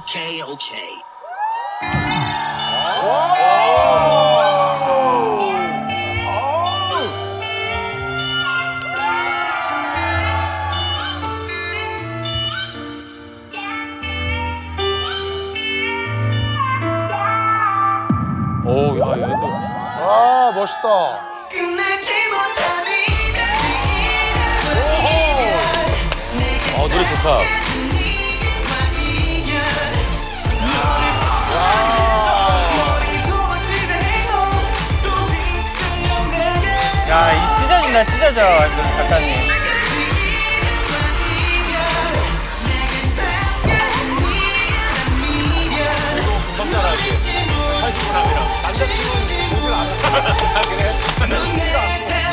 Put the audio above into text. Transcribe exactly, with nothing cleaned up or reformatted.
오케이 오케이. 오, 야, 얘도. 아, 멋있다. 어, 노래 좋다. 야, 이 찢어진다, 찢어져, 작가님. 이거 금방 따라하지. 한시 분함이랑. 남자친구는 공부를 안 하잖아. 그래?